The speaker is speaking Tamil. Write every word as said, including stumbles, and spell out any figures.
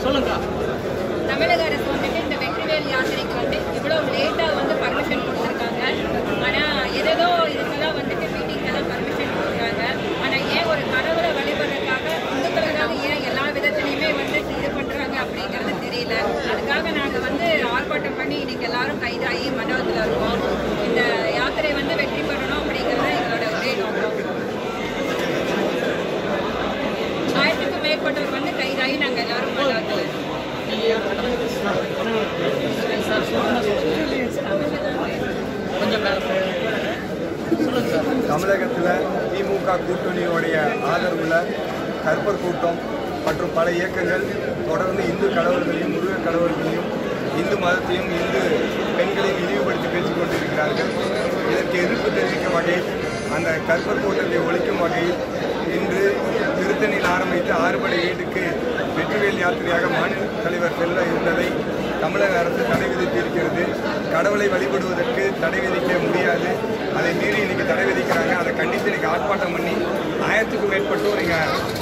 சொல்லுங்க. தமிழக அரசு வந்துட்டு இந்த வெற்றிவேல் யாத்திரைக்கு வந்து இவ்வளோ லேட்டாக வந்து பர்மிஷன் கொடுத்துருக்காங்க. ஆனால் ஏதேதோ இதுக்கெல்லாம் வந்துட்டு மீட்டிங்கெல்லாம் பர்மிஷன் கொடுக்குறாங்க. ஆனால் ஏன் ஒரு கடவுளை வழிபடுறதுக்காக இந்துக்களுக்காக ஏன் எல்லா விதத்துலையுமே வந்து இது பண்ணுறாங்க அப்படிங்கிறது தெரியல. அதுக்காக நாங்கள் வந்து ஆர்ப்பாட்டம் பண்ணி இன்னைக்கு எல்லாரும் கைதாகி மண்டபத்தில் இருக்கோம். இந்த யாத்திரை வந்து வெற்றி பெறணும் அப்படிங்கிறது எங்களோட ஒரே நோக்கம். ஆயிரத்துக்கும் மேற்பட்டவர் வந்து கைதாகி நாங்கள் எல்லாரும் மண்டபத்தில் தமிழகத்தில் திமுக கூட்டணியோடைய ஆதரவுல கற்பர் கூட்டம் மற்றும் பல இயக்கங்கள் தொடர்ந்து இந்து கடவுள்களையும் முருக கடவுள்களையும் இந்து மதத்தையும் இந்து பெண்களையும் இழிவுபடுத்தி பேசிக் கொண்டிருக்கிறார்கள். இதற்கு எதிர்ப்பு தெரிவிக்கும் வகையில் அந்த கற்பர் கூட்டத்தை ஒழிக்கும் வகையில் இன்று திருத்தணியில் ஆரம்பித்து ஆறுபடை வீட்டுக்கு வெற்றிவேல் யாத்திரையாக மாநில தலைவர் செல்ல இருந்ததை தமிழக அரசு தடை விதித்திருக்கிறது. கடவுளை வழிபடுவதற்கு தடை விதிக்க முடியாது. அதை மீறி இன்னைக்கு தடை விதிக்கிறாங்க. அதை கண்டித்து இன்னைக்கு ஆர்ப்பாட்டம் பண்ணி ஆயிரத்துக்கும் மேற்பட்டோர் இங்கே